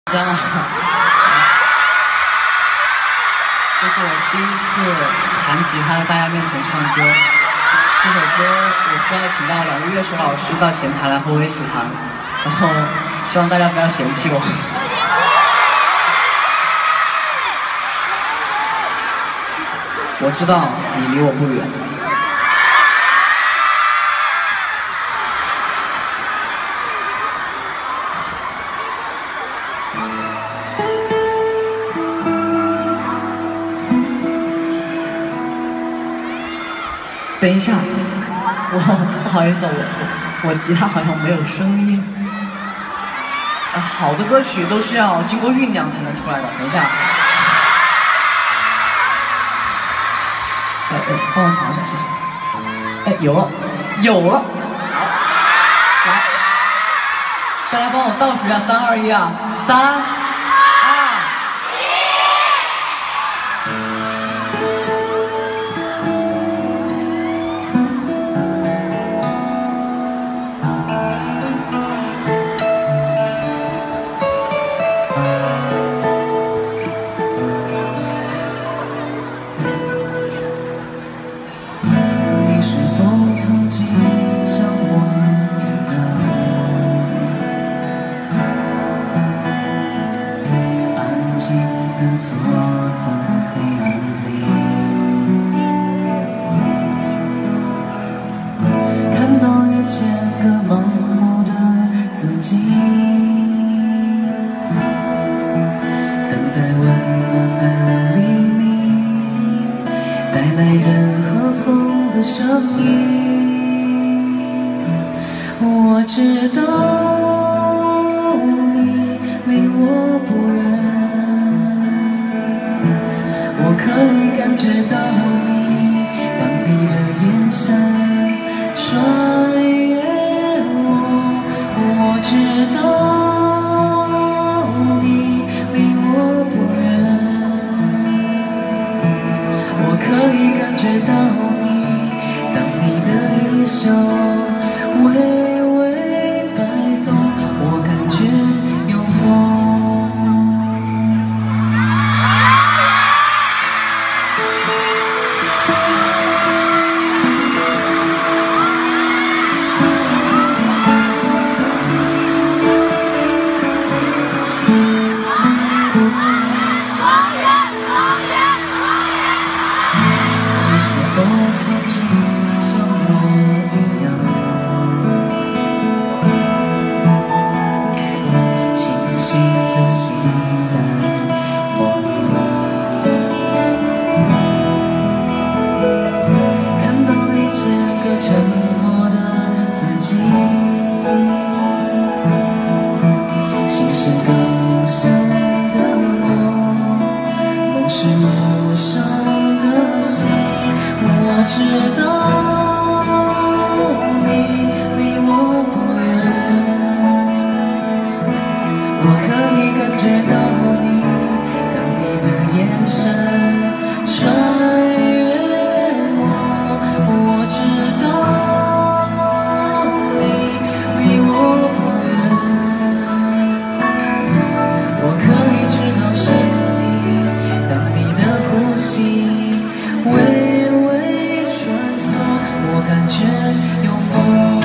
这样啊，这是我第一次弹吉他在大家面前唱歌。这首歌我需要请到2个乐手老师到前台来和我一起弹，然后希望大家不要嫌弃我。我知道你离我不远。等一下，不好意思，我吉他好像没有声音。好的歌曲都是要经过酝酿才能出来的。等一下，帮我调一下，谢谢。有了，好，来，大家帮我倒数一下，3、2、1啊，3、2、1。 坐在黑暗里，看到1000个盲目的自己，等待温暖的黎明，带来人和风的声音。我知道你离我不远，我可以感觉到你，当你的眼神穿越我，我知道你离我不远，我可以感觉到你，当你的衣袖微微摆动，我感觉有风。曾经像我一样，清醒的心在梦里，看到1000个沉默的自己，心是更深的我，梦是无声的心。我知道你离我不远，我可以感觉到你，当你的眼神穿越我，我知道你离我不远，我可以知道是你，当你的呼吸微微穿梭，我感觉有风。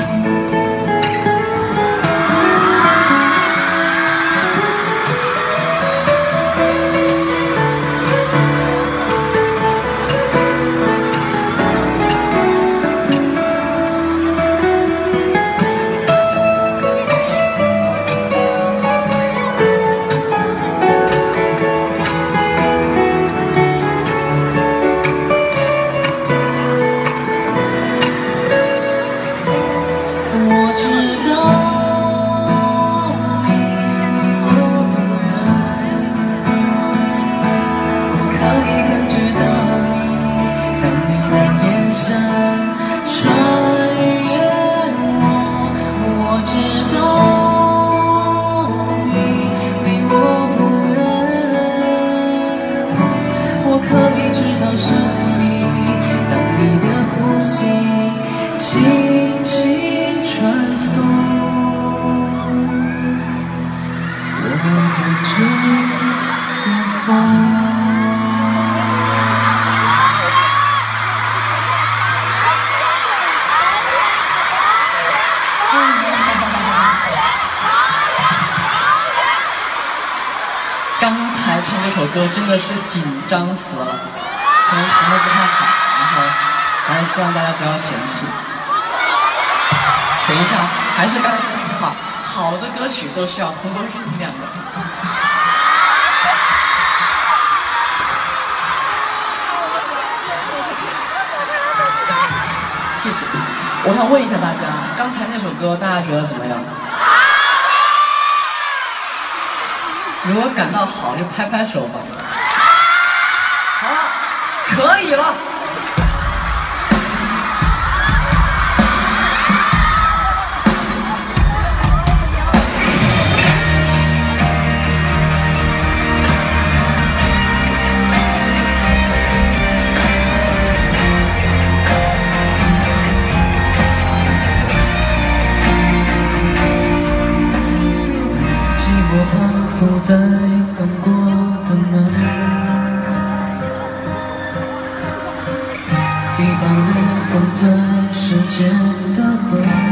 知无风。 刚才唱这首歌真的是紧张死了，可能弹得不太好，然后还是希望大家不要嫌弃。等一下，还是刚才说那句话，好的歌曲都是要通过酝酿的。谢谢。我想问一下大家，刚才那首歌大家觉得怎么样？如果感到好，就拍拍手吧。好了，可以了。 攀附在刚过的门，抵挡裂缝在时间的河。